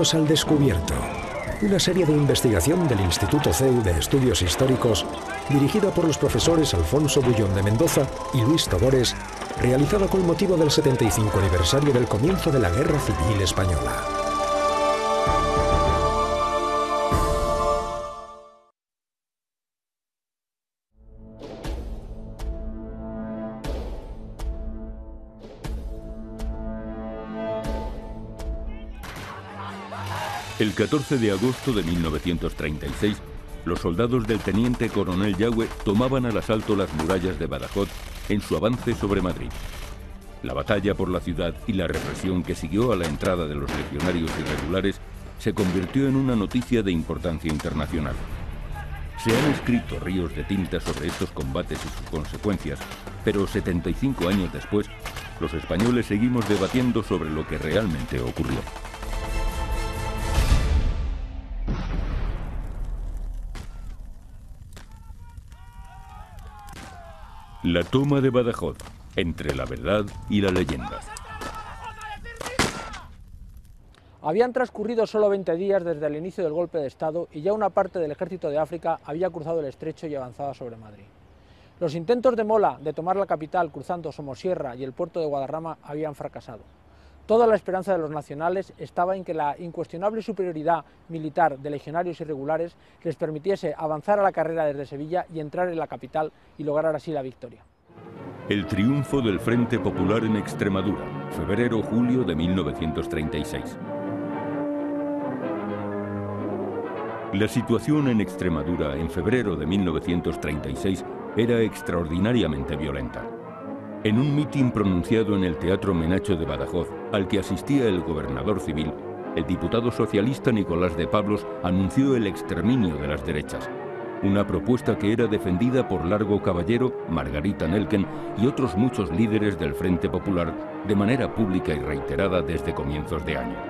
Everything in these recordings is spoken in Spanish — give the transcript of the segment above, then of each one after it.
Al descubierto, una serie de investigación del Instituto CEU de Estudios Históricos, dirigida por los profesores Alfonso Bullón de Mendoza y Luis Togores, realizada con motivo del 75 aniversario del comienzo de la Guerra Civil Española. El 14 de agosto de 1936, los soldados del teniente coronel Yagüe tomaban al asalto las murallas de Badajoz en su avance sobre Madrid. La batalla por la ciudad y la represión que siguió a la entrada de los legionarios irregulares se convirtió en una noticia de importancia internacional. Se han escrito ríos de tinta sobre estos combates y sus consecuencias, pero 75 años después, los españoles seguimos debatiendo sobre lo que realmente ocurrió. La toma de Badajoz, entre la verdad y la leyenda. Habían transcurrido solo 20 días desde el inicio del golpe de Estado y ya una parte del ejército de África había cruzado el estrecho y avanzaba sobre Madrid. Los intentos de Mola de tomar la capital cruzando Somosierra y el puerto de Guadarrama habían fracasado. Toda la esperanza de los nacionales estaba en que la incuestionable superioridad militar de legionarios irregulares les permitiese avanzar a la carrera desde Sevilla y entrar en la capital y lograr así la victoria. El triunfo del Frente Popular en Extremadura, febrero-julio de 1936. La situación en Extremadura en febrero de 1936 era extraordinariamente violenta. En un mitin pronunciado en el Teatro Menacho de Badajoz, al que asistía el gobernador civil, el diputado socialista Nicolás de Pablos anunció el exterminio de las derechas, una propuesta que era defendida por Largo Caballero, Margarita Nelken y otros muchos líderes del Frente Popular de manera pública y reiterada desde comienzos de año.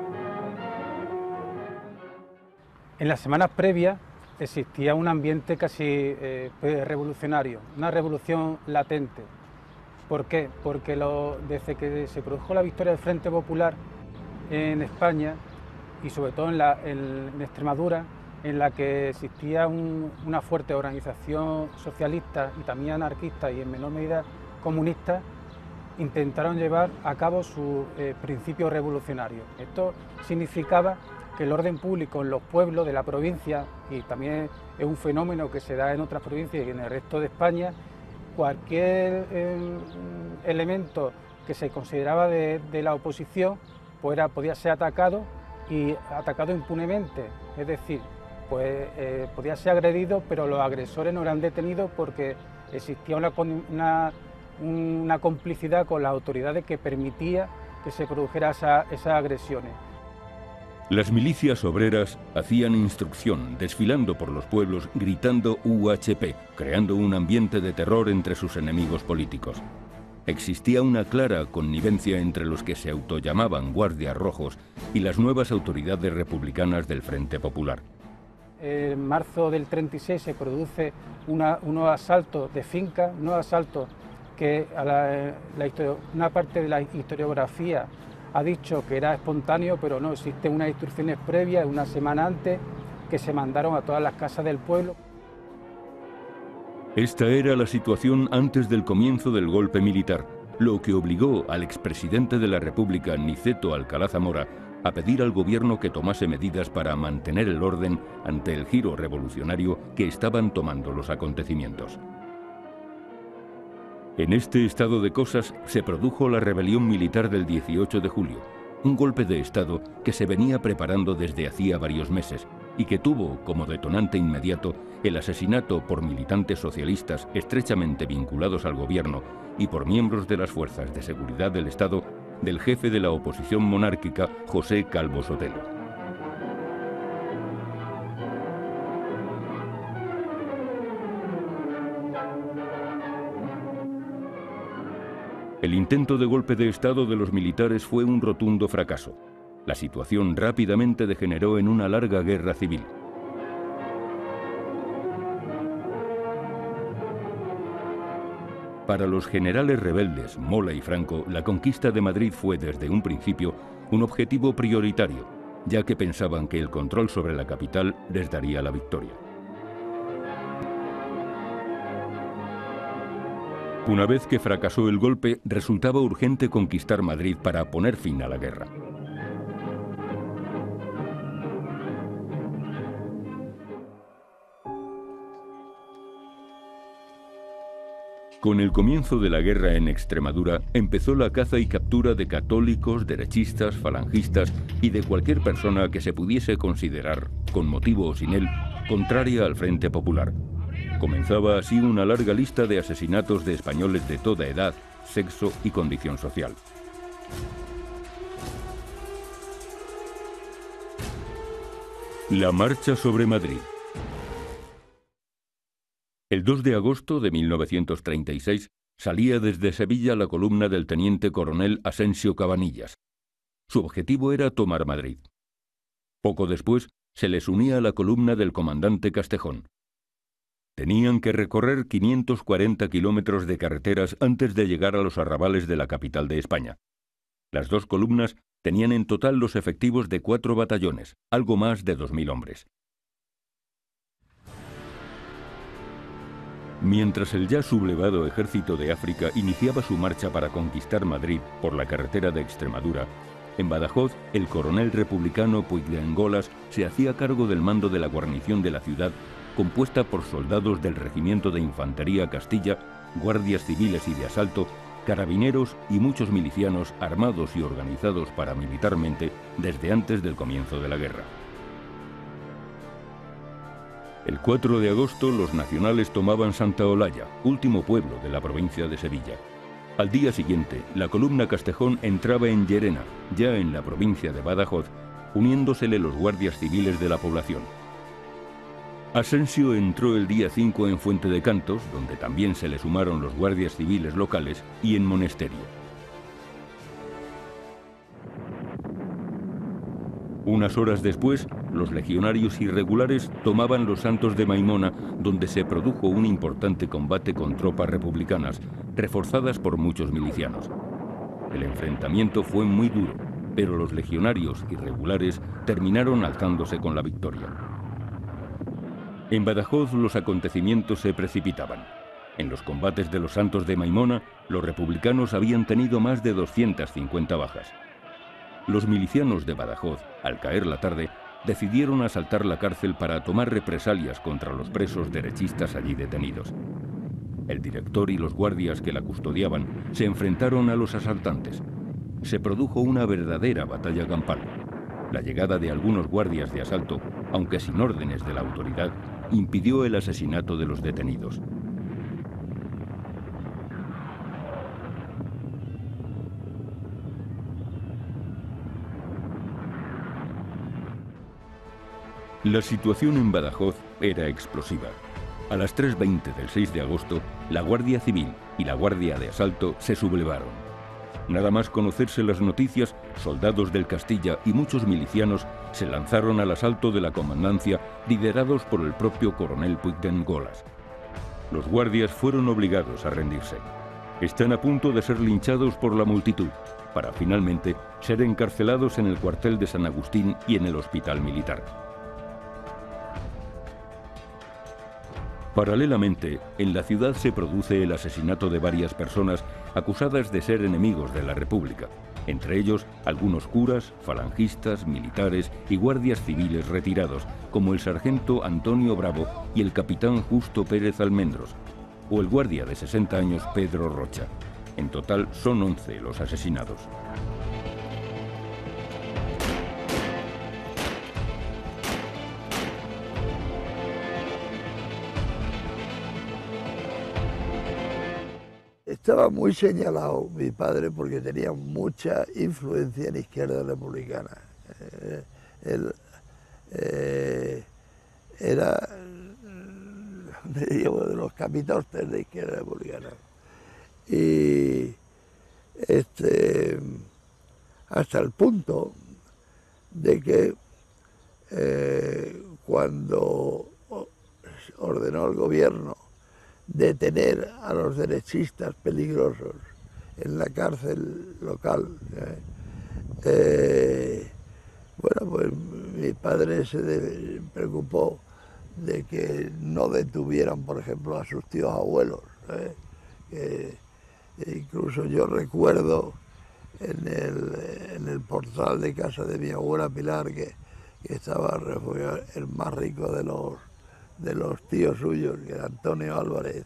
En las semanas previas existía un ambiente casi revolucionario, una revolución latente. ¿Por qué? Porque desde que se produjo la victoria del Frente Popular en España y sobre todo en Extremadura, en la que existía una fuerte organización socialista y también anarquista y en menor medida comunista, intentaron llevar a cabo sus principios revolucionarios. Esto significaba que el orden público en los pueblos de la provincia, y también es un fenómeno que se da en otras provincias y en el resto de España, cualquier elemento que se consideraba de la oposición pues podía ser atacado y atacado impunemente, es decir, podía ser agredido, pero los agresores no eran detenidos porque existía una complicidad con las autoridades que permitía que se produjeran esas agresiones. Las milicias obreras hacían instrucción, desfilando por los pueblos, gritando UHP, creando un ambiente de terror entre sus enemigos políticos. Existía una clara connivencia entre los que se autollamaban Guardias Rojos y las nuevas autoridades republicanas del Frente Popular. En marzo del 36 se produce unos asaltos de fincas, unos asaltos que una parte de la historiografía ha dicho que era espontáneo, pero no, existen unas instrucciones previas, una semana antes, que se mandaron a todas las casas del pueblo. Esta era la situación antes del comienzo del golpe militar, lo que obligó al expresidente de la República, Niceto Alcalá Zamora, a pedir al gobierno que tomase medidas para mantener el orden ante el giro revolucionario que estaban tomando los acontecimientos. En este estado de cosas se produjo la rebelión militar del 18 de julio, un golpe de Estado que se venía preparando desde hacía varios meses y que tuvo como detonante inmediato el asesinato por militantes socialistas estrechamente vinculados al gobierno y por miembros de las fuerzas de seguridad del Estado del jefe de la oposición monárquica, José Calvo Sotelo. El intento de golpe de Estado de los militares fue un rotundo fracaso. La situación rápidamente degeneró en una larga guerra civil. Para los generales rebeldes, Mola y Franco, la conquista de Madrid fue desde un principio un objetivo prioritario, ya que pensaban que el control sobre la capital les daría la victoria. Una vez que fracasó el golpe, resultaba urgente conquistar Madrid para poner fin a la guerra. Con el comienzo de la guerra en Extremadura, empezó la caza y captura de católicos, derechistas, falangistas y de cualquier persona que se pudiese considerar, con motivo o sin él, contraria al Frente Popular. Comenzaba así una larga lista de asesinatos de españoles de toda edad, sexo y condición social. La marcha sobre Madrid. El 2 de agosto de 1936 salía desde Sevilla la columna del teniente coronel Asensio Cabanillas. Su objetivo era tomar Madrid. Poco después se les unía la columna del comandante Castejón. Tenían que recorrer 540 kilómetros de carreteras antes de llegar a los arrabales de la capital de España. Las dos columnas tenían en total los efectivos de 4 batallones, algo más de 2000 hombres. Mientras el ya sublevado ejército de África iniciaba su marcha para conquistar Madrid por la carretera de Extremadura, en Badajoz el coronel republicano Puigdengolas se hacía cargo del mando de la guarnición de la ciudad, compuesta por soldados del Regimiento de Infantería Castilla, guardias civiles y de asalto, carabineros y muchos milicianos armados y organizados paramilitarmente desde antes del comienzo de la guerra. El 4 de agosto los nacionales tomaban Santa Olalla, último pueblo de la provincia de Sevilla. Al día siguiente, la columna Castejón entraba en Llerena, ya en la provincia de Badajoz, uniéndosele los guardias civiles de la población. Asensio entró el día 5 en Fuente de Cantos, donde también se le sumaron los guardias civiles locales, y en Monesterio. Unas horas después, los legionarios irregulares tomaban los Santos de Maimona, donde se produjo un importante combate con tropas republicanas, reforzadas por muchos milicianos. El enfrentamiento fue muy duro, pero los legionarios irregulares terminaron alzándose con la victoria. En Badajoz los acontecimientos se precipitaban. En los combates de los Santos de Maimona, los republicanos habían tenido más de 250 bajas. Los milicianos de Badajoz, al caer la tarde, decidieron asaltar la cárcel para tomar represalias contra los presos derechistas allí detenidos. El director y los guardias que la custodiaban se enfrentaron a los asaltantes. Se produjo una verdadera batalla campal. La llegada de algunos guardias de asalto, aunque sin órdenes de la autoridad, impidió el asesinato de los detenidos. La situación en Badajoz era explosiva. A las 3:20 del 6 de agosto, la Guardia Civil y la Guardia de Asalto se sublevaron. Nada más conocerse las noticias, soldados del Castilla y muchos milicianos se lanzaron al asalto de la comandancia, liderados por el propio coronel Puigdengolas. Los guardias fueron obligados a rendirse. Están a punto de ser linchados por la multitud, para finalmente ser encarcelados en el cuartel de San Agustín y en el hospital militar. Paralelamente, en la ciudad se produce el asesinato de varias personas acusadas de ser enemigos de la República, entre ellos algunos curas, falangistas, militares y guardias civiles retirados, como el sargento Antonio Bravo y el capitán Justo Pérez Almendros, o el guardia de 60 años Pedro Rocha. En total son 11 los asesinados. Estaba muy señalado mi padre porque tenía mucha influencia en Izquierda Republicana. Él era de los capitostes de Izquierda Republicana. Y hasta el punto de que cuando ordenó el gobierno detener a los derechistas peligrosos en la cárcel local, Bueno, pues mi padre se preocupó de que no detuvieran, por ejemplo, a sus tíos abuelos, ¿sabes? Incluso yo recuerdo en el portal de casa de mi abuela Pilar que estaba refugiado el más rico de los tíos suyos, que era Antonio Álvarez.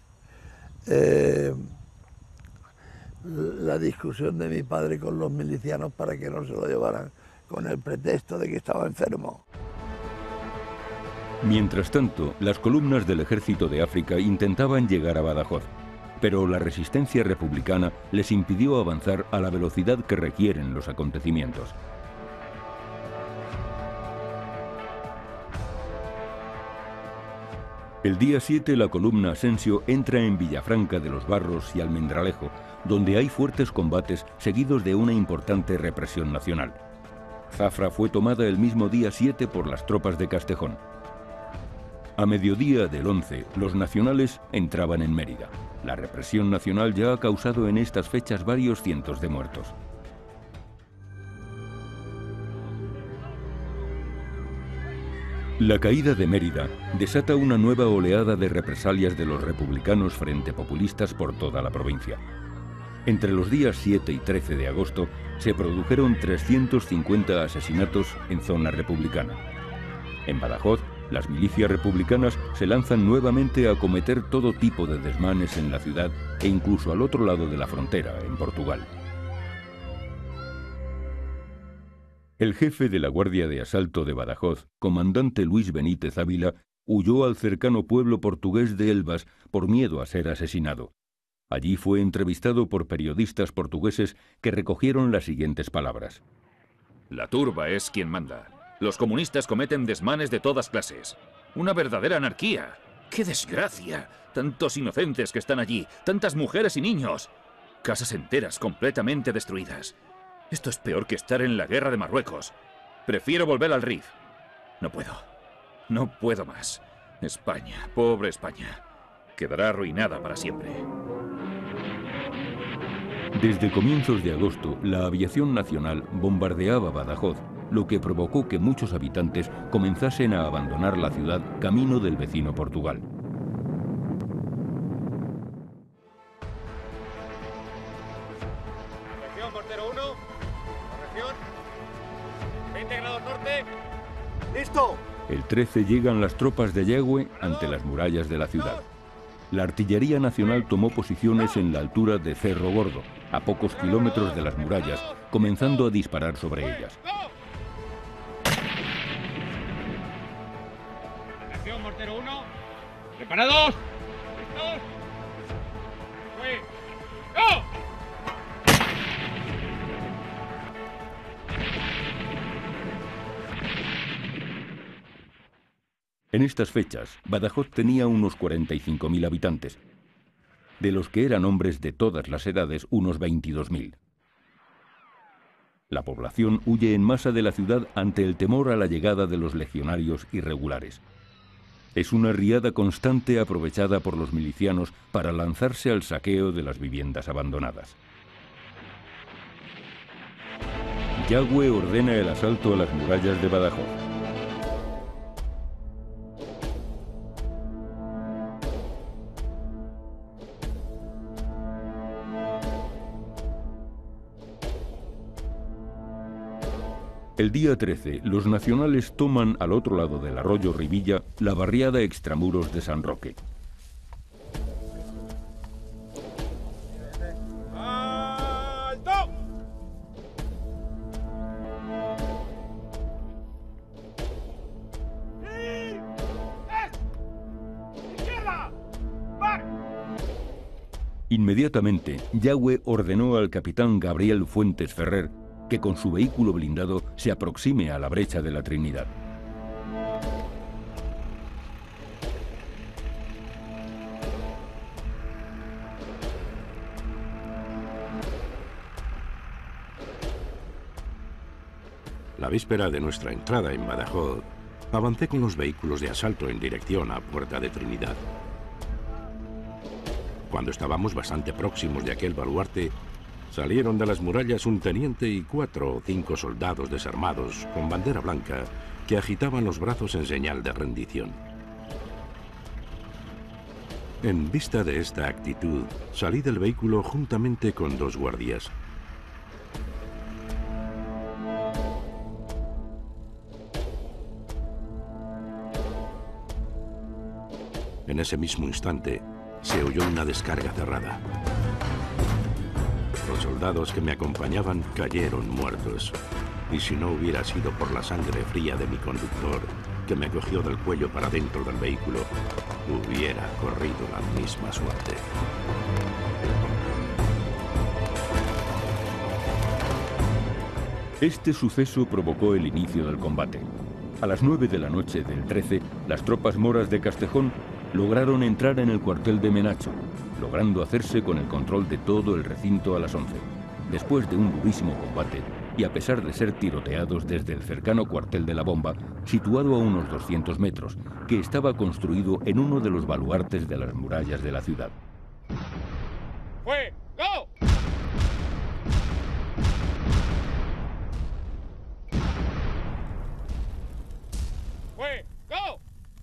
La discusión de mi padre con los milicianos para que no se lo llevaran con el pretexto de que estaba enfermo. Mientras tanto, las columnas del ejército de África intentaban llegar a Badajoz, pero la resistencia republicana les impidió avanzar a la velocidad que requieren los acontecimientos. El día 7 la columna Asensio entra en Villafranca de los Barros y Almendralejo, donde hay fuertes combates seguidos de una importante represión nacional. Zafra fue tomada el mismo día 7 por las tropas de Castejón. A mediodía del 11, los nacionales entraban en Mérida. La represión nacional ya ha causado en estas fechas varios cientos de muertos. La caída de Mérida desata una nueva oleada de represalias de los republicanos frente populistas por toda la provincia. Entre los días 7 y 13 de agosto se produjeron 350 asesinatos en zona republicana. En Badajoz, las milicias republicanas se lanzan nuevamente a cometer todo tipo de desmanes en la ciudad e incluso al otro lado de la frontera, en Portugal. El jefe de la Guardia de Asalto de Badajoz, comandante Luis Benítez Ávila, huyó al cercano pueblo portugués de Elvas por miedo a ser asesinado. Allí fue entrevistado por periodistas portugueses que recogieron las siguientes palabras. La turba es quien manda. Los comunistas cometen desmanes de todas clases. Una verdadera anarquía. ¡Qué desgracia! Tantos inocentes que están allí, tantas mujeres y niños. Casas enteras completamente destruidas. Esto es peor que estar en la guerra de Marruecos. Prefiero volver al Rif. No puedo. No puedo más. España, pobre España, quedará arruinada para siempre. Desde comienzos de agosto, la aviación nacional bombardeaba Badajoz, lo que provocó que muchos habitantes comenzasen a abandonar la ciudad camino del vecino Portugal. Corrección, portero 1. Corrección. 20 grados norte. ¡Listo! El 13 llegan las tropas de Yagüe ante las murallas de la ciudad. La artillería nacional tomó posiciones en la altura de Cerro Gordo, a pocos kilómetros de las murallas, comenzando a disparar sobre ellas. Atención, mortero 1. ¡Preparados! ¡Listos! ¡Fue! ¡Go! En estas fechas, Badajoz tenía unos 45.000 habitantes, de los que eran hombres de todas las edades unos 22.000. La población huye en masa de la ciudad ante el temor a la llegada de los legionarios irregulares. Es una riada constante aprovechada por los milicianos para lanzarse al saqueo de las viviendas abandonadas. Yagüe ordena el asalto a las murallas de Badajoz. El día 13, los nacionales toman al otro lado del arroyo Rivilla la barriada extramuros de San Roque. ¡Alto! ¡Izquierda! ¡Back! Inmediatamente, Yagüe ordenó al capitán Gabriel Fuentes Ferrer que con su vehículo blindado se aproxime a la brecha de la Trinidad. La víspera de nuestra entrada en Badajoz, avancé con los vehículos de asalto en dirección a Puerta de Trinidad. Cuando estábamos bastante próximos de aquel baluarte, Salieron de las murallas un teniente y 4 o 5 soldados desarmados con bandera blanca que agitaban los brazos en señal de rendición. En vista de esta actitud, salí del vehículo juntamente con 2 guardias. En ese mismo instante, se oyó una descarga cerrada. Los soldados que me acompañaban cayeron muertos. Y si no hubiera sido por la sangre fría de mi conductor, que me cogió del cuello para dentro del vehículo, hubiera corrido la misma suerte. Este suceso provocó el inicio del combate. A las 9 de la noche del 13, las tropas moras de Castejón lograron entrar en el cuartel de Menacho, logrando hacerse con el control de todo el recinto a las 11. Después de un durísimo combate, y a pesar de ser tiroteados desde el cercano cuartel de la Bomba, situado a unos 200 metros, que estaba construido en uno de los baluartes de las murallas de la ciudad. ¡Fue! ¡Go! ¡Fue! ¡Go!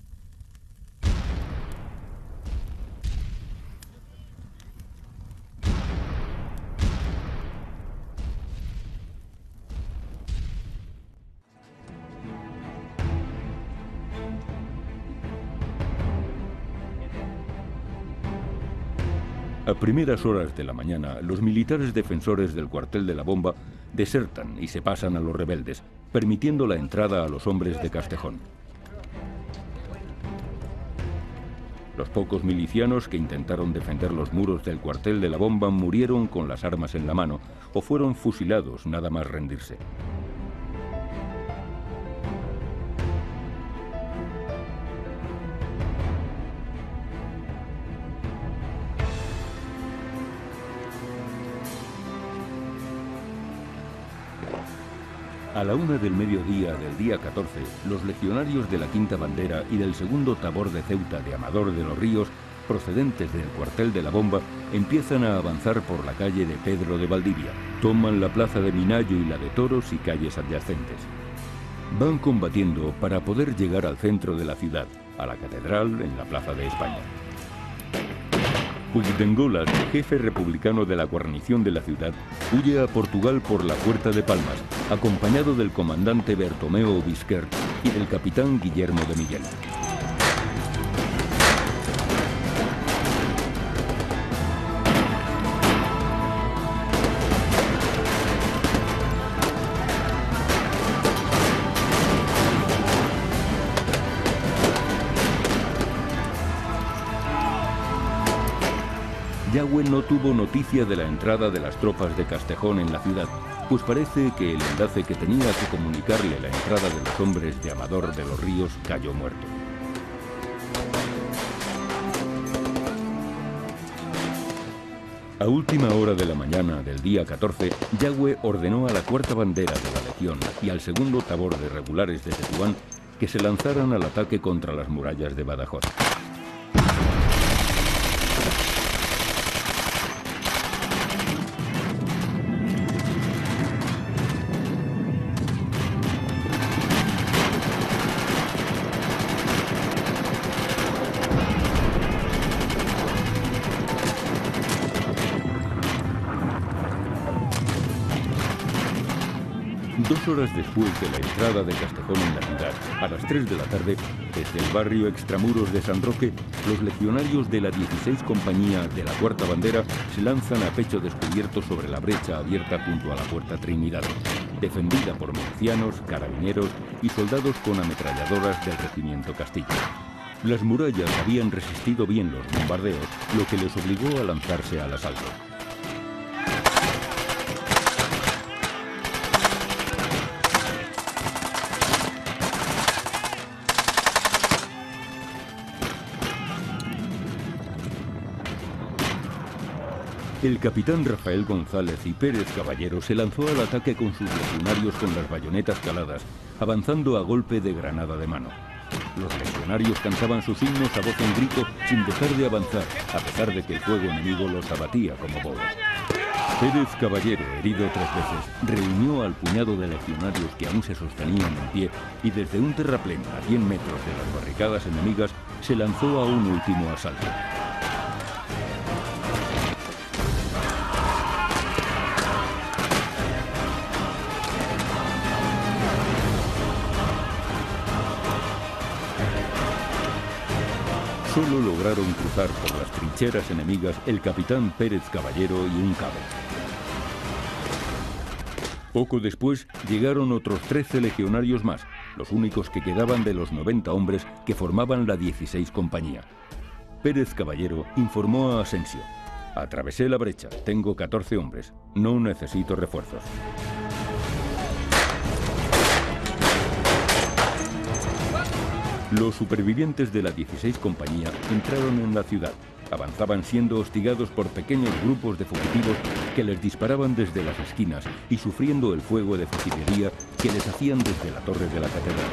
A primeras horas de la mañana, los militares defensores del cuartel de la Bomba desertan y se pasan a los rebeldes, permitiendo la entrada a los hombres de Castejón. Los pocos milicianos que intentaron defender los muros del cuartel de la Bomba murieron con las armas en la mano o fueron fusilados nada más rendirse. A la 1 del mediodía del día 14, los legionarios de la Quinta Bandera y del segundo Tabor de Ceuta de Amador de los Ríos, procedentes del cuartel de la Bomba, empiezan a avanzar por la calle de Pedro de Valdivia. Toman la plaza de Minayo y la de Toros y calles adyacentes. Van combatiendo para poder llegar al centro de la ciudad, a la catedral en la Plaza de España. Puigdengolas, jefe republicano de la guarnición de la ciudad, huye a Portugal por la Puerta de Palmas, acompañado del comandante Bertomeo Bisquer y del capitán Guillermo de Miguel. Yagüe no tuvo noticia de la entrada de las tropas de Castejón en la ciudad, pues parece que el enlace que tenía que comunicarle la entrada de los hombres de Amador de los Ríos cayó muerto. A última hora de la mañana del día 14, Yagüe ordenó a la Cuarta Bandera de la Legión y al segundo Tabor de Regulares de Tetuán que se lanzaran al ataque contra las murallas de Badajoz. Dos horas después de la entrada de Castejón en la ciudad, a las 3 de la tarde, desde el barrio Extramuros de San Roque, los legionarios de la 16 Compañía de la Cuarta Bandera se lanzan a pecho descubierto sobre la brecha abierta junto a la Puerta Trinidad, defendida por milicianos, carabineros y soldados con ametralladoras del regimiento Castilla. Las murallas habían resistido bien los bombardeos, lo que les obligó a lanzarse al asalto. El capitán Rafael González y Pérez Caballero se lanzó al ataque con sus legionarios con las bayonetas caladas, avanzando a golpe de granada de mano. Los legionarios cantaban sus himnos a voz en grito sin dejar de avanzar, a pesar de que el fuego enemigo los abatía como bolos. Pérez Caballero, herido 3 veces, reunió al puñado de legionarios que aún se sostenían en pie y desde un terraplén a 100 metros de las barricadas enemigas se lanzó a un último asalto. Solo lograron cruzar por las trincheras enemigas el capitán Pérez Caballero y un cabo. Poco después llegaron otros 13 legionarios más, los únicos que quedaban de los 90 hombres que formaban la 16 compañía. Pérez Caballero informó a Asensio: atravesé la brecha, tengo 14 hombres, no necesito refuerzos. Los supervivientes de la 16 compañía entraron en la ciudad. Avanzaban siendo hostigados por pequeños grupos de fugitivos que les disparaban desde las esquinas y sufriendo el fuego de fusilería que les hacían desde la torre de la catedral.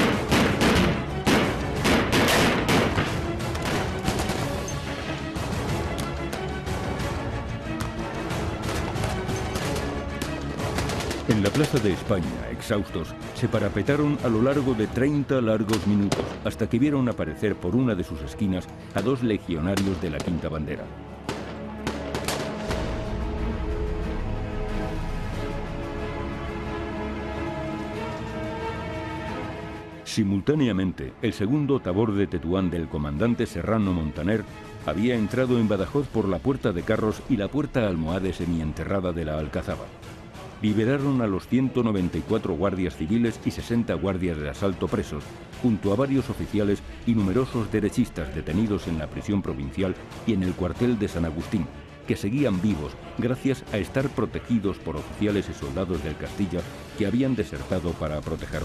En la Plaza de España, exhaustos, se parapetaron a lo largo de 30 largos minutos, hasta que vieron aparecer por una de sus esquinas a 2 legionarios de la Quinta Bandera. Simultáneamente, el segundo tabor de Tetuán del comandante Serrano Montaner había entrado en Badajoz por la puerta de Carros y la puerta almohade semienterrada de la Alcazaba. Liberaron a los 194 guardias civiles y 60 guardias de asalto presos, junto a varios oficiales y numerosos derechistas detenidos en la prisión provincial y en el cuartel de San Agustín, que seguían vivos gracias a estar protegidos por oficiales y soldados del Castilla que habían desertado para protegerlos.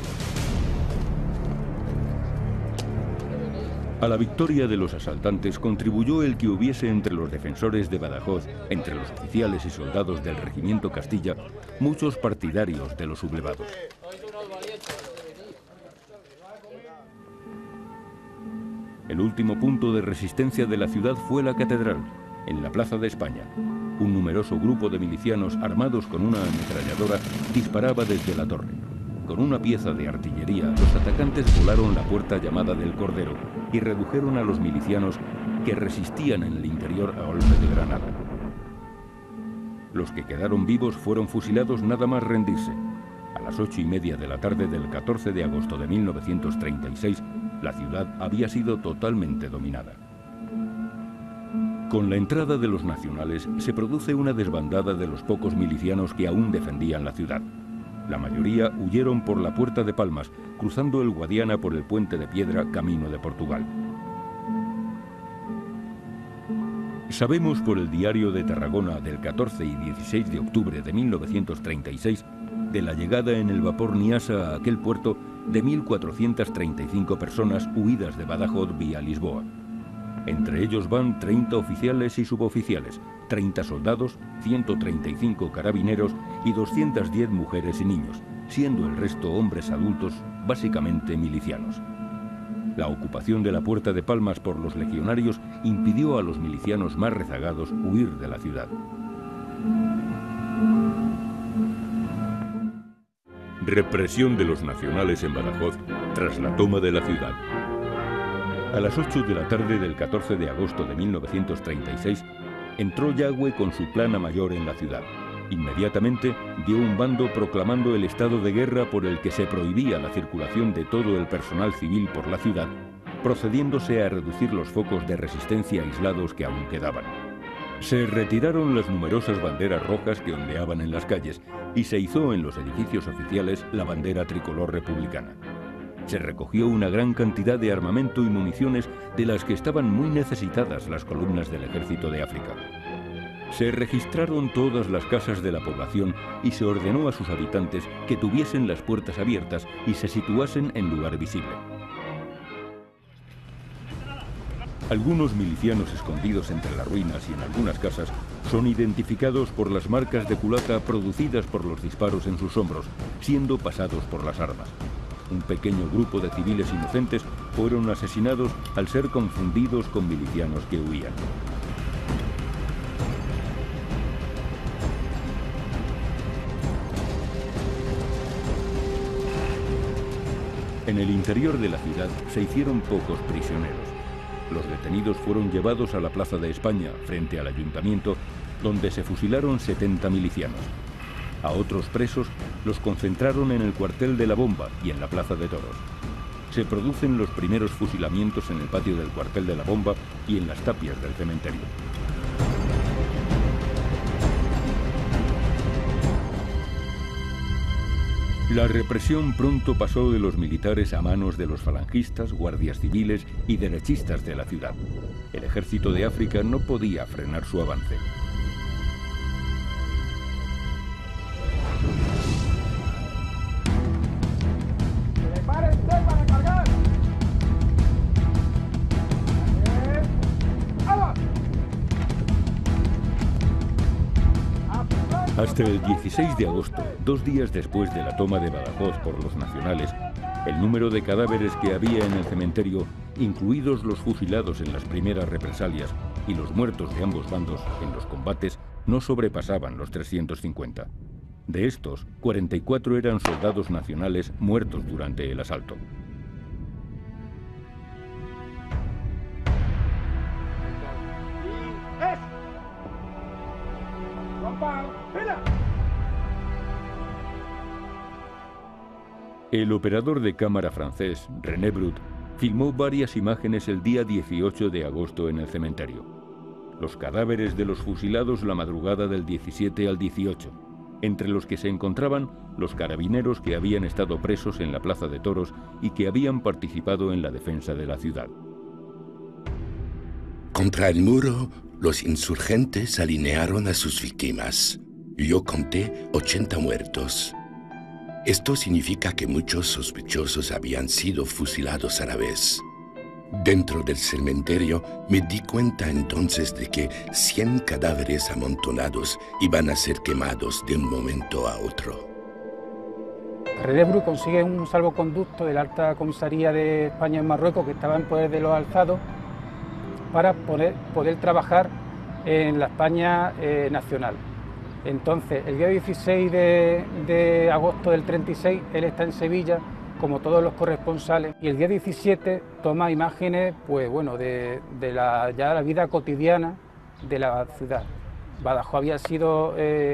A la victoria de los asaltantes contribuyó el que hubiese entre los defensores de Badajoz, entre los oficiales y soldados del regimiento Castilla, muchos partidarios de los sublevados. El último punto de resistencia de la ciudad fue la catedral, en la Plaza de España. Un numeroso grupo de milicianos armados con una ametralladora disparaba desde la torre. Con una pieza de artillería, los atacantes volaron la puerta llamada del Cordero y redujeron a los milicianos que resistían en el interior a golpe de granada. Los que quedaron vivos fueron fusilados nada más rendirse. A las 8:30 de la tarde del 14 de agosto de 1936, la ciudad había sido totalmente dominada. Con la entrada de los nacionales se produce una desbandada de los pocos milicianos que aún defendían la ciudad. La mayoría huyeron por la Puerta de Palmas, cruzando el Guadiana por el Puente de Piedra, camino de Portugal. Sabemos por el Diario de Tarragona del 14 y 16 de octubre de 1936 de la llegada en el vapor Niasa a aquel puerto de 1.435 personas huidas de Badajoz vía Lisboa. Entre ellos van 30 oficiales y suboficiales, 30 soldados, 135 carabineros y 210 mujeres y niños, siendo el resto hombres adultos, básicamente milicianos. La ocupación de la Puerta de Palmas por los legionarios impidió a los milicianos más rezagados huir de la ciudad. Represión de los nacionales en Badajoz tras la toma de la ciudad. A las 8 de la tarde del 14 de agosto de 1936, entró Yagüe con su plana mayor en la ciudad. Inmediatamente dio un bando proclamando el estado de guerra por el que se prohibía la circulación de todo el personal civil por la ciudad, procediéndose a reducir los focos de resistencia aislados que aún quedaban. Se retiraron las numerosas banderas rojas que ondeaban en las calles y se izó en los edificios oficiales la bandera tricolor republicana. Se recogió una gran cantidad de armamento y municiones de las que estaban muy necesitadas las columnas del Ejército de África. Se registraron todas las casas de la población y se ordenó a sus habitantes que tuviesen las puertas abiertas y se situasen en lugar visible. Algunos milicianos escondidos entre las ruinas y en algunas casas son identificados por las marcas de culata producidas por los disparos en sus hombros, siendo pasados por las armas. Un pequeño grupo de civiles inocentes fueron asesinados al ser confundidos con milicianos que huían. En el interior de la ciudad se hicieron pocos prisioneros. Los detenidos fueron llevados a la Plaza de España, frente al ayuntamiento, donde se fusilaron 70 milicianos. A otros presos los concentraron en el cuartel de la Bomba y en la Plaza de Toros. Se producen los primeros fusilamientos en el patio del cuartel de la Bomba y en las tapias del cementerio. La represión pronto pasó de los militares a manos de los falangistas, guardias civiles y derechistas de la ciudad. El ejército de África no podía frenar su avance. Hasta el 16 de agosto, 2 días después de la toma de Badajoz por los nacionales, el número de cadáveres que había en el cementerio, incluidos los fusilados en las primeras represalias y los muertos de ambos bandos en los combates, no sobrepasaban los 350. De estos, 44 eran soldados nacionales muertos durante el asalto. El operador de cámara francés, René Brut, filmó varias imágenes el día 18 de agosto en el cementerio. Los cadáveres de los fusilados la madrugada del 17 al 18, entre los que se encontraban los carabineros que habían estado presos en la Plaza de Toros y que habían participado en la defensa de la ciudad. Contra el muro, los insurgentes alinearon a sus víctimas. Yo conté 80 muertos. Esto significa que muchos sospechosos habían sido fusilados a la vez. Dentro del cementerio me di cuenta entonces de que 100 cadáveres amontonados iban a ser quemados de un momento a otro. René Brut consigue un salvoconducto de la Alta Comisaría de España en Marruecos, que estaba en poder de los alzados, para poder trabajar en la España nacional. Entonces, el día 16 de agosto del 36, él está en Sevilla, como todos los corresponsales, y el día 17 toma imágenes, pues bueno, de la vida cotidiana de la ciudad. Badajoz había sido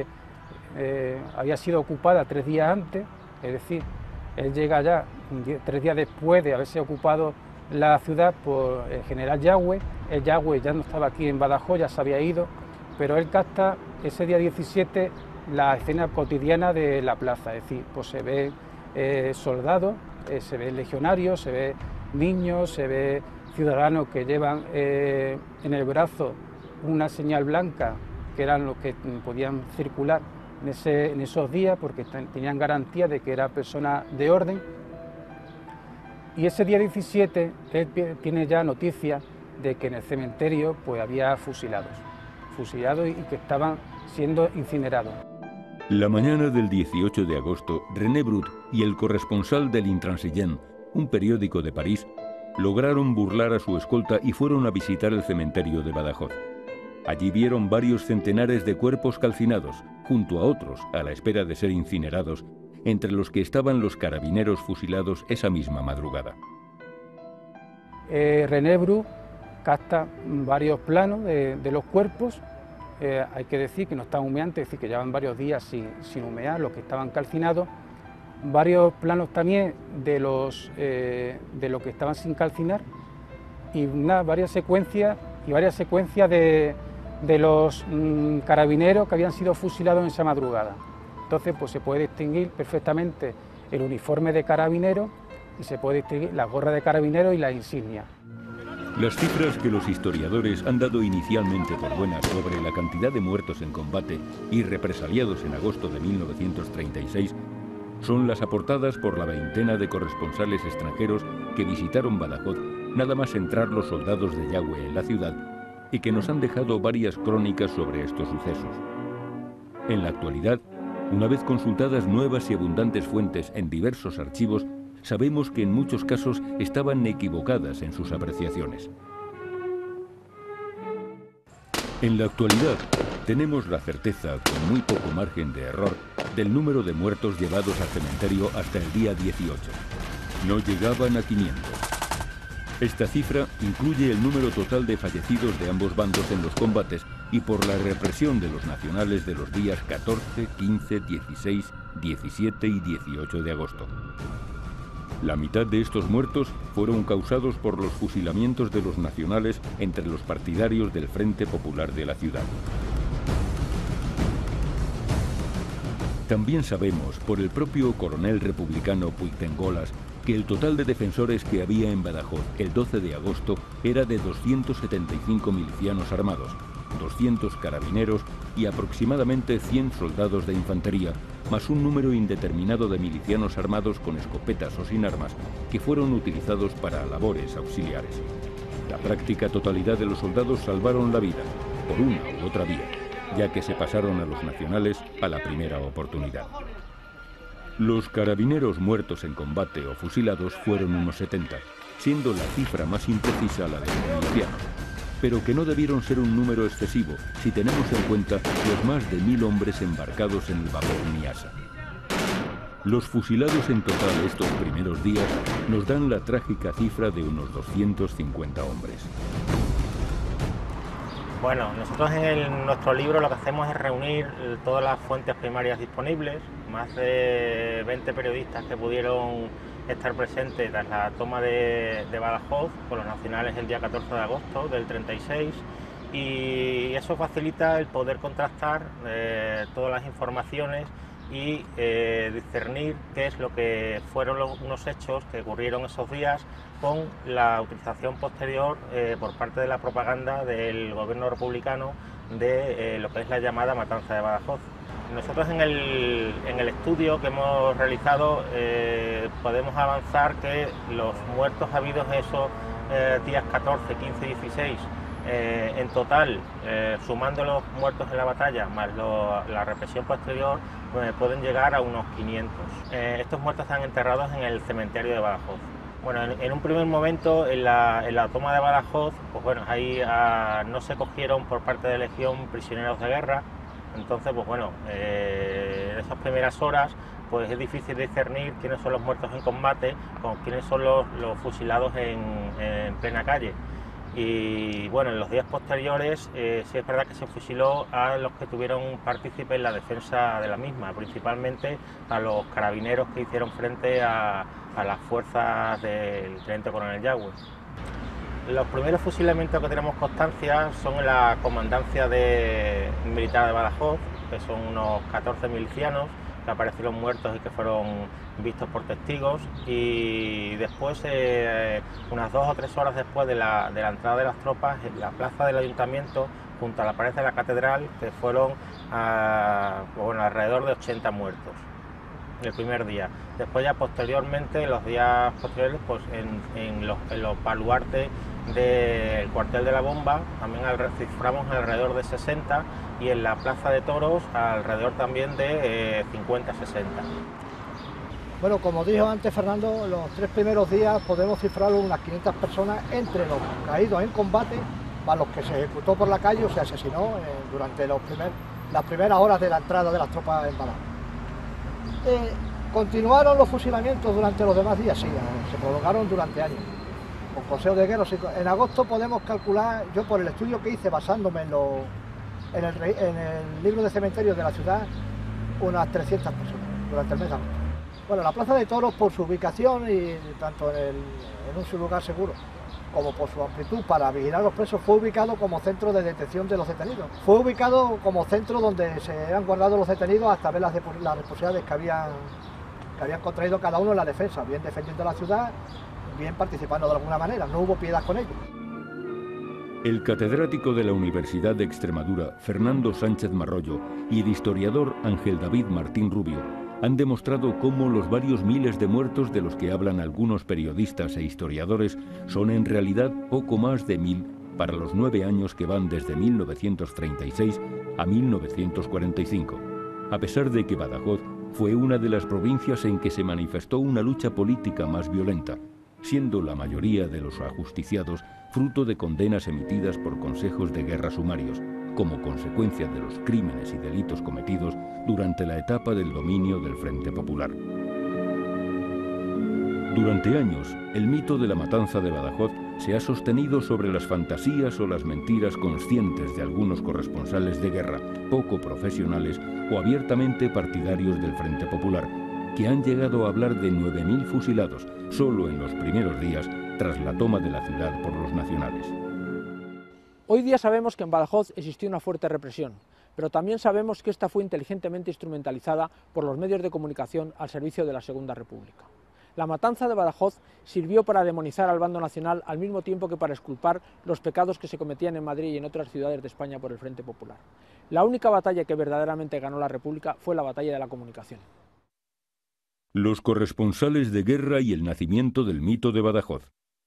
ocupada 3 días antes, es decir, él llega ya 3 días después de haberse ocupado la ciudad por el general Yagüe. El Yagüe ya no estaba aquí en Badajoz, ya se había ido, pero él capta ese día 17 la escena cotidiana de la plaza, es decir, pues se ve soldados, se ve legionarios, se ve niños, se ve ciudadanos que llevan en el brazo una señal blanca, que eran los que podían circular en esos días porque tenían garantía de que era persona de orden. Y ese día 17 él tiene ya noticia de que en el cementerio pues había fusilados y que estaban siendo incinerados. La mañana del 18 de agosto, René Brut y el corresponsal del Intransigent, un periódico de París, lograron burlar a su escolta y fueron a visitar el cementerio de Badajoz. Allí vieron varios centenares de cuerpos calcinados, junto a otros a la espera de ser incinerados, entre los que estaban los carabineros fusilados esa misma madrugada. René Brut capta varios planos de los cuerpos. Hay que decir que no están humeantes, es decir, que llevan varios días sin humear, los que estaban calcinados. Varios planos también de los que estaban sin calcinar y varias secuencias de los carabineros que habían sido fusilados en esa madrugada. Entonces, pues se puede distinguir perfectamente el uniforme de carabinero y se puede distinguir la gorra de carabinero y la insignia. Las cifras que los historiadores han dado inicialmente por buenas sobre la cantidad de muertos en combate y represaliados en agosto de 1936 son las aportadas por la veintena de corresponsales extranjeros que visitaron Badajoz nada más entrar los soldados de Yagüe en la ciudad y que nos han dejado varias crónicas sobre estos sucesos. En la actualidad, una vez consultadas nuevas y abundantes fuentes en diversos archivos, sabemos que en muchos casos estaban equivocadas en sus apreciaciones. En la actualidad, tenemos la certeza, con muy poco margen de error, del número de muertos llevados al cementerio hasta el día 18. no llegaban a 500. Esta cifra incluye el número total de fallecidos de ambos bandos en los combates y por la represión de los nacionales de los días 14, 15, 16, 17 y 18 de agosto. La mitad de estos muertos fueron causados por los fusilamientos de los nacionales entre los partidarios del Frente Popular de la ciudad. También sabemos, por el propio coronel republicano Puigdengolas, que el total de defensores que había en Badajoz el 12 de agosto era de 275 milicianos armados, 200 carabineros y aproximadamente 100 soldados de infantería, más un número indeterminado de milicianos armados con escopetas o sin armas que fueron utilizados para labores auxiliares. La práctica totalidad de los soldados salvaron la vida, por una u otra vía, ya que se pasaron a los nacionales a la primera oportunidad. Los carabineros muertos en combate o fusilados fueron unos 70, siendo la cifra más imprecisa la de los milicianos, pero que no debieron ser un número excesivo si tenemos en cuenta los más de 1000 hombres embarcados en el vapor Niasa. Los fusilados en total estos primeros días nos dan la trágica cifra de unos 250 hombres. Bueno, nosotros en nuestro libro lo que hacemos es reunir todas las fuentes primarias disponibles, más de 20 periodistas que pudieron estar presentes tras la toma de Badajoz con los nacionales el día 14 de agosto del 36, y eso facilita el poder contrastar todas las informaciones y discernir qué es lo que fueron unos hechos que ocurrieron esos días con la utilización posterior por parte de la propaganda del gobierno republicano de lo que es la llamada matanza de Badajoz. Nosotros en el estudio que hemos realizado podemos avanzar que los muertos habidos esos días 14, 15 y 16 en total, sumando los muertos en la batalla más la represión posterior, pueden llegar a unos 500. Estos muertos están enterrados en el cementerio de Badajoz. Bueno, en un primer momento, en la toma de Badajoz, pues bueno, ahí no se cogieron por parte de Legión prisioneros de guerra. Entonces, pues bueno, en esas primeras horas pues es difícil discernir quiénes son los muertos en combate con quiénes son los fusilados en plena calle. Y bueno, en los días posteriores sí es verdad que se fusiló a los que tuvieron partícipe en la defensa de la misma, principalmente a los carabineros que hicieron frente a las fuerzas del teniente coronel Yagüe. Los primeros fusilamientos que tenemos constancia son en la comandancia militar de Badajoz, que son unos 14 milicianos que aparecieron muertos y que fueron vistos por testigos, y después, unas 2 o 3 horas después de la entrada de las tropas, en la plaza del ayuntamiento, junto a la pared de la catedral, que fueron alrededor de 80 muertos el primer día. Después ya posteriormente, en los días posteriores, pues en los baluartes del cuartel de la bomba también ciframos alrededor de 60, y en la plaza de toros alrededor también de 50-60. Bueno, como dijo antes Fernando, los 3 primeros días podemos cifrar unas 500 personas entre los caídos en combate, más los que se ejecutó por la calle o se asesinó durante las primeras horas de la entrada de las tropas en Badajoz. ¿Continuaron los fusilamientos durante los demás días? Sí, se prolongaron durante años, con consejos de guerra. En agosto podemos calcular, yo por el estudio que hice basándome en el libro de cementerios de la ciudad, unas 300 personas durante el mes de agosto. Bueno, la Plaza de Toros, por su ubicación y tanto en un lugar seguro como por su amplitud para vigilar a los presos, fue ubicado como centro de detención de los detenidos. Fue ubicado como centro donde se han guardado los detenidos hasta ver las responsabilidades que habían contraído cada uno en la defensa, bien defendiendo la ciudad, bien participando de alguna manera. No hubo piedad con ellos. El catedrático de la Universidad de Extremadura, Fernando Sánchez Marrollo, y el historiador Ángel David Martín Rubio han demostrado cómo los varios miles de muertos de los que hablan algunos periodistas e historiadores son en realidad poco más de 1000 para los 9 años que van desde 1936 a 1945, a pesar de que Badajoz fue una de las provincias en que se manifestó una lucha política más violenta, siendo la mayoría de los ajusticiados fruto de condenas emitidas por consejos de guerra sumarios, como consecuencia de los crímenes y delitos cometidos durante la etapa del dominio del Frente Popular. Durante años, el mito de la matanza de Badajoz se ha sostenido sobre las fantasías o las mentiras conscientes de algunos corresponsales de guerra, poco profesionales o abiertamente partidarios del Frente Popular, que han llegado a hablar de 9.000 fusilados solo en los primeros días tras la toma de la ciudad por los nacionales. Hoy día sabemos que en Badajoz existió una fuerte represión, pero también sabemos que esta fue inteligentemente instrumentalizada por los medios de comunicación al servicio de la Segunda República. La matanza de Badajoz sirvió para demonizar al bando nacional al mismo tiempo que para exculpar los pecados que se cometían en Madrid y en otras ciudades de España por el Frente Popular. La única batalla que verdaderamente ganó la República fue la batalla de la comunicación. Los corresponsales de guerra y el nacimiento del mito de Badajoz.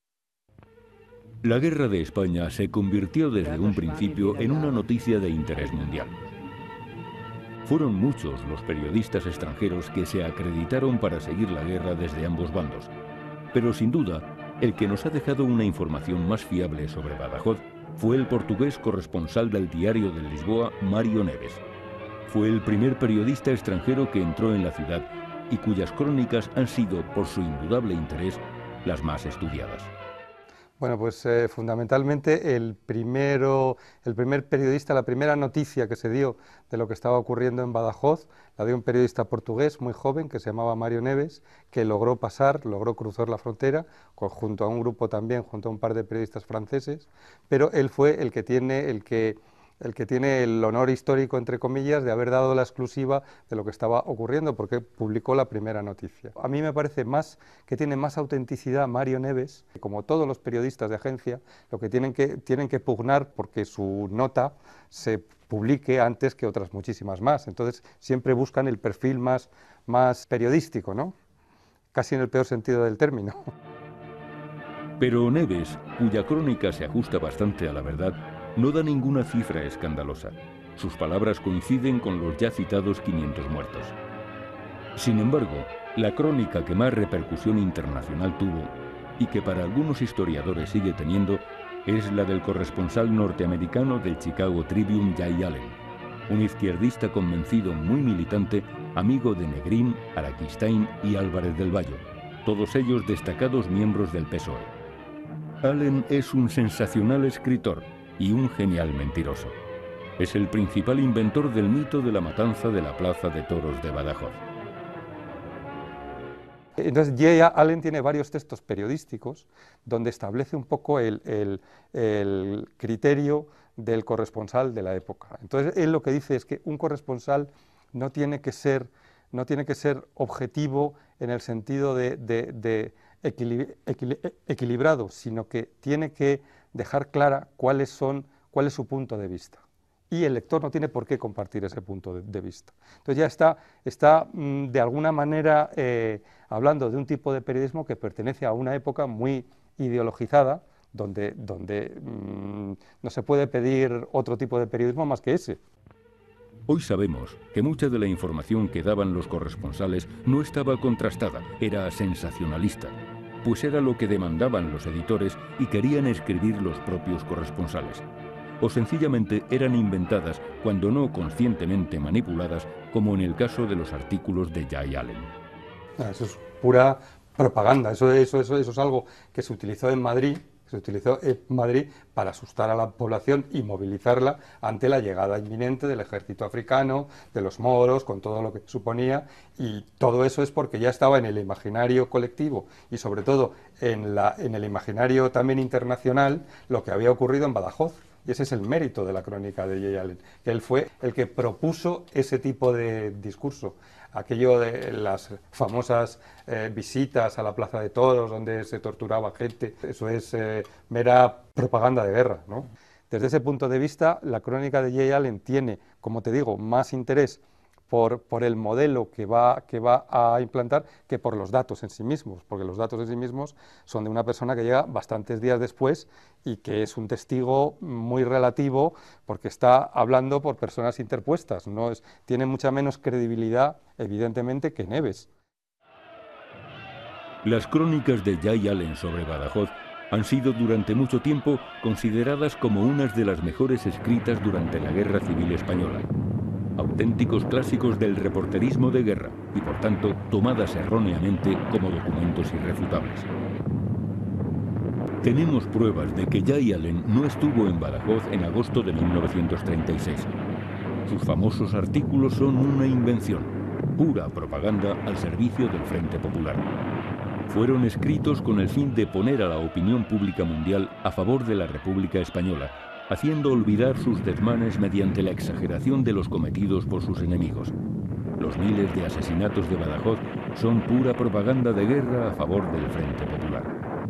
La guerra de España se convirtió desde un principio en una noticia de interés mundial. Fueron muchos los periodistas extranjeros que se acreditaron para seguir la guerra desde ambos bandos, pero sin duda, el que nos ha dejado una información más fiable sobre Badajoz fue el portugués corresponsal del Diario de Lisboa, Mário Neves. Fue el primer periodista extranjero que entró en la ciudad y cuyas crónicas han sido, por su indudable interés, las más estudiadas. Bueno, pues fundamentalmente el primer periodista, la primera noticia que se dio de lo que estaba ocurriendo en Badajoz, la dio un periodista portugués muy joven que se llamaba Mário Neves, que logró cruzar la frontera, junto a un grupo también, junto a un par de periodistas franceses, pero él fue el que tiene el honor histórico, entre comillas, de haber dado la exclusiva de lo que estaba ocurriendo, porque publicó la primera noticia. A mí me parece que tiene más autenticidad Mário Neves, que como todos los periodistas de agencia, lo que tienen que pugnar porque su nota se publique antes que otras muchísimas más. Entonces siempre buscan el perfil más periodístico, ¿no? Casi en el peor sentido del término. Pero Neves, cuya crónica se ajusta bastante a la verdad, no da ninguna cifra escandalosa. Sus palabras coinciden con los ya citados 500 muertos. Sin embargo, la crónica que más repercusión internacional tuvo, y que para algunos historiadores sigue teniendo, es la del corresponsal norteamericano del Chicago Tribune, Jay Allen, un izquierdista convencido muy militante, amigo de Negrín, Araquistáin y Álvarez del Valle, todos ellos destacados miembros del PSOE. Allen es un sensacional escritor y un genial mentiroso. Es el principal inventor del mito de la matanza de la Plaza de Toros de Badajoz. Entonces Jay Allen tiene varios textos periodísticos donde establece un poco el criterio del corresponsal de la época. Entonces él lo que dice es que un corresponsal no tiene que ser objetivo en el sentido de equilibrado, sino que tiene que dejar clara cuál es su punto de vista. Y el lector no tiene por qué compartir ese punto de vista. Entonces ya está de alguna manera hablando de un tipo de periodismo que pertenece a una época muy ideologizada, donde no se puede pedir otro tipo de periodismo más que ese. Hoy sabemos que mucha de la información que daban los corresponsales no estaba contrastada, era sensacionalista, pues era lo que demandaban los editores y querían escribir los propios corresponsales. O sencillamente eran inventadas, cuando no conscientemente manipuladas, como en el caso de los artículos de Jay Allen. Eso es pura propaganda, eso es algo que se utilizó en Madrid. Para asustar a la población y movilizarla ante la llegada inminente del ejército africano, de los moros, con todo lo que suponía, y todo eso es porque ya estaba en el imaginario colectivo y sobre todo en el imaginario también internacional lo que había ocurrido en Badajoz. Y ese es el mérito de la crónica de Jay Allen, que él fue el que propuso ese tipo de discurso. Aquello de las famosas visitas a la Plaza de Toros, donde se torturaba gente, eso es mera propaganda de guerra, ¿no? Desde ese punto de vista, la crónica de Jay Allen tiene, como te digo, más interés por el modelo que va a implantar que por los datos en sí mismos, porque los datos en sí mismos son de una persona que llega bastantes días después y que es un testigo muy relativo porque está hablando por personas interpuestas, tiene mucha menos credibilidad, evidentemente, que Neves. Las crónicas de Jay Allen sobre Badajoz han sido durante mucho tiempo consideradas como unas de las mejores escritas durante la Guerra Civil Española. auténticos clásicos del reporterismo de guerra y por tanto tomadas erróneamente como documentos irrefutables. Tenemos pruebas de que Jay Allen no estuvo en Badajoz en agosto de 1936. Sus famosos artículos son una invención, pura propaganda al servicio del Frente Popular. Fueron escritos con el fin de poner a la opinión pública mundial a favor de la República Española, haciendo olvidar sus desmanes mediante la exageración de los cometidos por sus enemigos. Los miles de asesinatos de Badajoz son pura propaganda de guerra a favor del Frente Popular.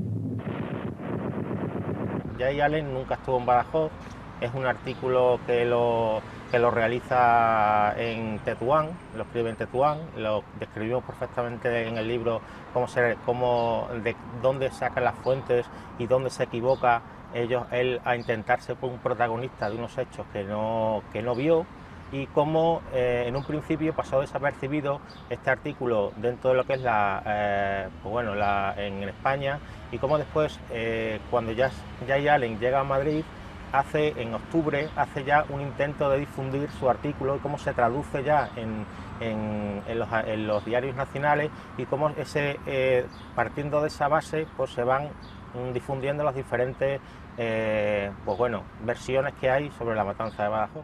Jay Allen nunca estuvo en Badajoz, es un artículo que lo realiza en Tetuán, lo escribe en Tetuán, lo describimos perfectamente en el libro de dónde saca las fuentes y dónde se equivoca él a intentar ser un protagonista de unos hechos que no vio, y cómo en un principio pasó desapercibido este artículo dentro de lo que es en España, y cómo después cuando Jay Allen llega a Madrid en octubre hace ya un intento de difundir su artículo y cómo se traduce ya en los diarios nacionales, y cómo partiendo de esa base pues se van difundiendo las diferentes versiones que hay sobre la matanza de Badajoz.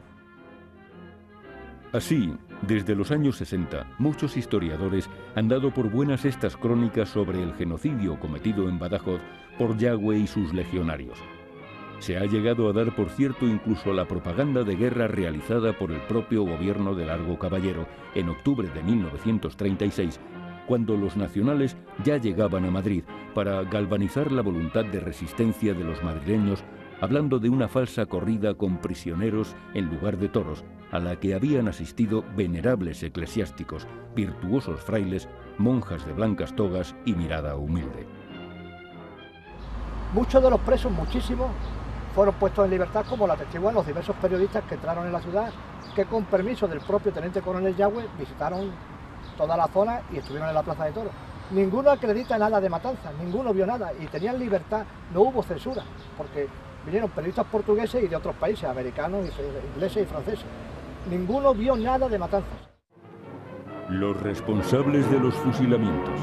Así, desde los años 60, muchos historiadores han dado por buenas estas crónicas sobre el genocidio cometido en Badajoz por Yagüe y sus legionarios. Se ha llegado a dar por cierto incluso la propaganda de guerra realizada por el propio gobierno de Largo Caballero en octubre de 1936, cuando los nacionales ya llegaban a Madrid para galvanizar la voluntad de resistencia de los madrileños, hablando de una falsa corrida con prisioneros en lugar de toros, a la que habían asistido venerables eclesiásticos, virtuosos frailes, monjas de blancas togas y mirada humilde. Muchos de los presos, muchísimos, fueron puestos en libertad, como lo atestiguan los diversos periodistas que entraron en la ciudad, que con permiso del propio teniente coronel Yagüe visitaron toda la zona y estuvieron en la Plaza de Toros. Ninguno acredita nada de matanzas, ninguno vio nada, y tenían libertad, no hubo censura, porque vinieron periodistas portugueses y de otros países, americanos, ingleses y franceses. Ninguno vio nada de matanzas. Los responsables de los fusilamientos.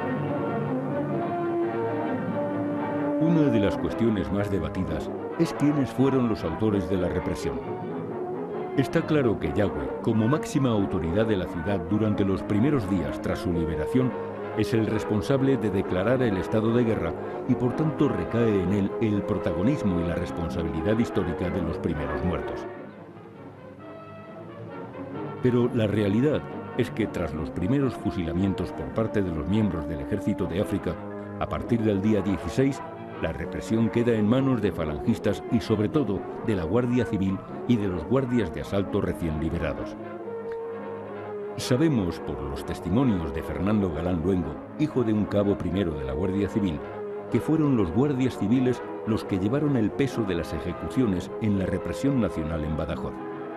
Una de las cuestiones más debatidas es quiénes fueron los autores de la represión. Está claro que Yagüe, como máxima autoridad de la ciudad durante los primeros días tras su liberación, es el responsable de declarar el estado de guerra y por tanto recae en él el protagonismo y la responsabilidad histórica de los primeros muertos. Pero la realidad es que tras los primeros fusilamientos por parte de los miembros del Ejército de África, a partir del día 16, la represión queda en manos de falangistas y sobre todo de la Guardia Civil y de los guardias de asalto recién liberados. Sabemos por los testimonios de Fernando Galán Luengo, hijo de un cabo primero de la Guardia Civil, que fueron los guardias civiles los que llevaron el peso de las ejecuciones en la represión nacional en Badajoz.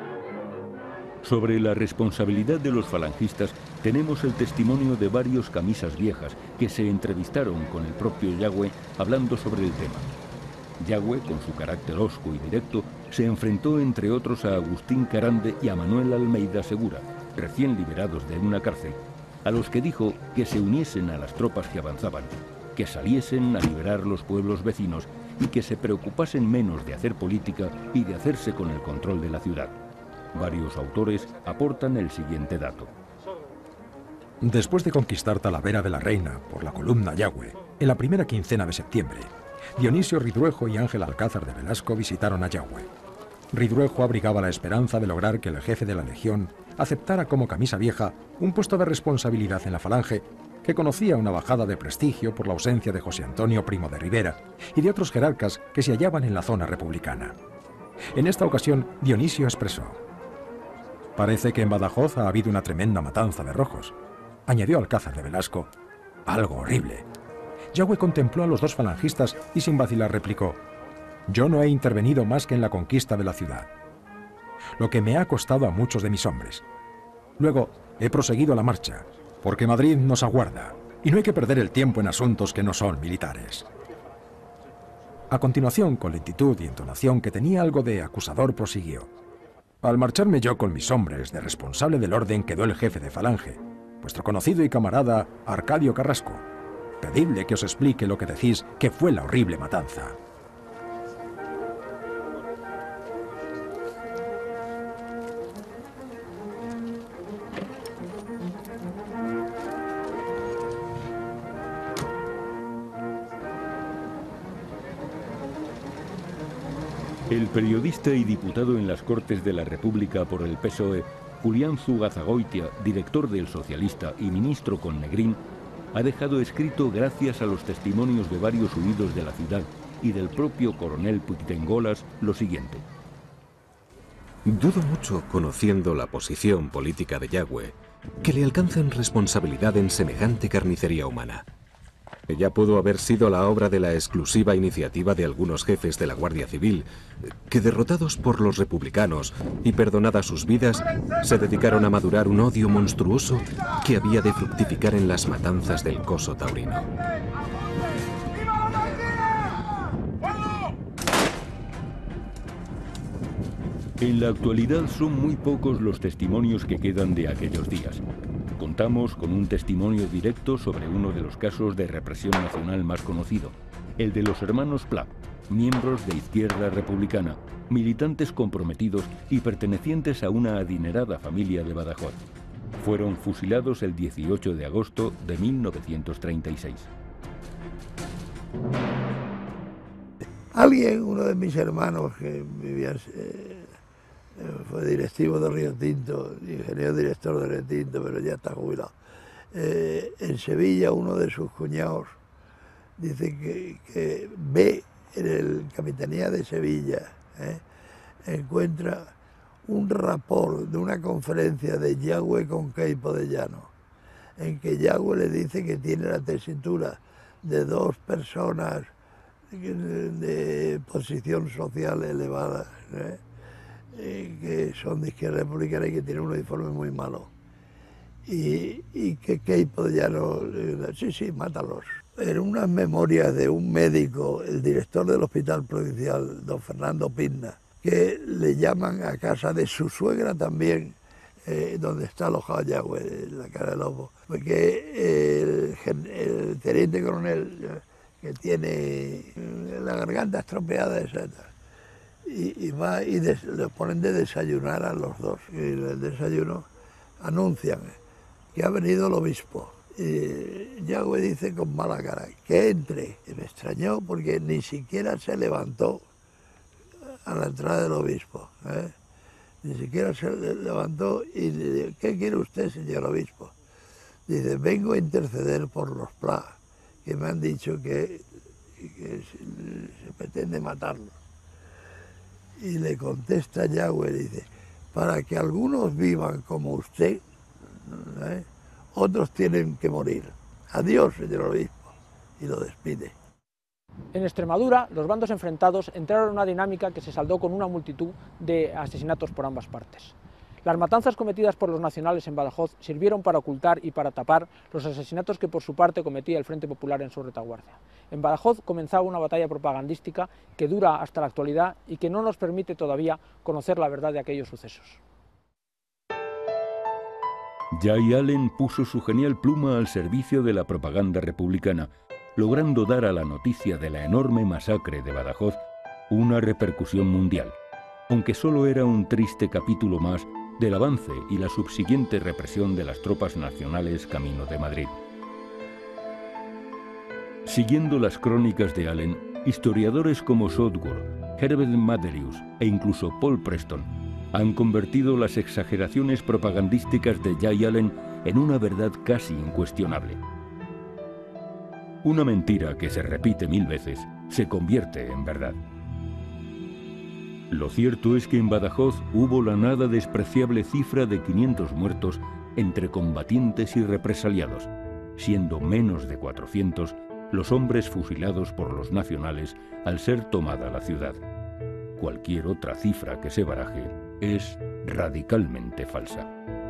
Sobre la responsabilidad de los falangistas tenemos el testimonio de varios camisas viejas que se entrevistaron con el propio Yagüe hablando sobre el tema. Yagüe, con su carácter hosco y directo, se enfrentó entre otros a Agustín Carande y a Manuel Almeida Segura, recién liberados de una cárcel, a los que dijo que se uniesen a las tropas que avanzaban, que saliesen a liberar los pueblos vecinos y que se preocupasen menos de hacer política y de hacerse con el control de la ciudad. Varios autores aportan el siguiente dato. Después de conquistar Talavera de la Reina por la columna Yagüe, en la primera quincena de septiembre, Dionisio Ridruejo y Ángel Alcázar de Velasco visitaron a Yagüe. Ridruejo abrigaba la esperanza de lograr que el jefe de la Legión aceptara como camisa vieja un puesto de responsabilidad en la Falange, que conocía una bajada de prestigio por la ausencia de José Antonio Primo de Rivera y de otros jerarcas que se hallaban en la zona republicana. En esta ocasión, Dionisio expresó: «Parece que en Badajoz ha habido una tremenda matanza de rojos», añadió Alcázar de Velasco. «Algo horrible». Yagüe contempló a los dos falangistas y sin vacilar replicó: «Yo no he intervenido más que en la conquista de la ciudad, lo que me ha costado a muchos de mis hombres. Luego he proseguido la marcha, porque Madrid nos aguarda y no hay que perder el tiempo en asuntos que no son militares». A continuación, con lentitud y entonación que tenía algo de acusador, prosiguió: Al marcharme yo con mis hombres, de responsable del orden quedó el jefe de falange, vuestro conocido y camarada Arcadio Carrasco. Pedidle que os explique lo que decís que fue la horrible matanza. El periodista y diputado en las Cortes de la República por el PSOE, Julián Zugazagoitia, director del Socialista y ministro con Negrín, ha dejado escrito, gracias a los testimonios de varios huidos de la ciudad y del propio coronel Puigdengolas, lo siguiente. Dudo mucho, conociendo la posición política de Yagüe, que le alcancen responsabilidad en semejante carnicería humana. Ella pudo haber sido la obra de la exclusiva iniciativa de algunos jefes de la Guardia Civil, que derrotados por los republicanos y perdonadas sus vidas, se dedicaron a madurar un odio monstruoso que había de fructificar en las matanzas del coso taurino. En la actualidad son muy pocos los testimonios que quedan de aquellos días. Contamos con un testimonio directo sobre uno de los casos de represión nacional más conocido, el de los hermanos Pla, miembros de Izquierda Republicana, militantes comprometidos y pertenecientes a una adinerada familia de Badajoz. Fueron fusilados el 18 de agosto de 1936. Alguien, uno de mis hermanos que vivía, fue directivo de Río Tinto, ingeniero director de Río Tinto, pero ya está jubilado. En Sevilla, uno de sus cuñados dice que ve en la Capitanía de Sevilla, encuentra un rapport de una conferencia de Yagüe con Queipo de Llano, en que Yagüe le dice que tiene la tesitura de dos personas de posición social elevada, que son de Izquierda Republicana y que tienen un uniforme muy malo. Y que Queipo de Llano, sí, mátalos. En unas memorias de un médico, el director del Hospital Provincial, don Fernando Pizna, que le llaman a casa de su suegra también, donde está alojado Yagüe, en la Cara de Lobo, porque el teniente coronel, que tiene la garganta estropeada, etc., y va y les ponen de desayunar a los dos. Y en el desayuno anuncian que ha venido el obispo. Y Yagüe dice con mala cara que entre. Y me extrañó porque ni siquiera se levantó a la entrada del obispo. Ni siquiera se levantó y le dijo: ¿qué quiere usted, señor obispo? Dice: vengo a interceder por los Pla, que me han dicho que se pretende matarlos. Y le contesta Yagüe, dice: para que algunos vivan como usted, otros tienen que morir. Adiós, señor obispo. Y lo despide. En Extremadura, los bandos enfrentados entraron en una dinámica que se saldó con una multitud de asesinatos por ambas partes. Las matanzas cometidas por los nacionales en Badajoz sirvieron para ocultar y para tapar los asesinatos que por su parte cometía el Frente Popular en su retaguardia. En Badajoz comenzaba una batalla propagandística que dura hasta la actualidad y que no nos permite todavía conocer la verdad de aquellos sucesos. Jay Allen puso su genial pluma al servicio de la propaganda republicana, logrando dar a la noticia de la enorme masacre de Badajoz una repercusión mundial, aunque solo era un triste capítulo más del avance y la subsiguiente represión de las tropas nacionales camino de Madrid. Siguiendo las crónicas de Allen, historiadores como Southworth, Herbert Madelius e incluso Paul Preston han convertido las exageraciones propagandísticas de Jay Allen en una verdad casi incuestionable. Una mentira que se repite 1000 veces se convierte en verdad. Lo cierto es que en Badajoz hubo la nada despreciable cifra de 500 muertos entre combatientes y represaliados, siendo menos de 400 los hombres fusilados por los nacionales al ser tomada la ciudad. Cualquier otra cifra que se baraje es radicalmente falsa.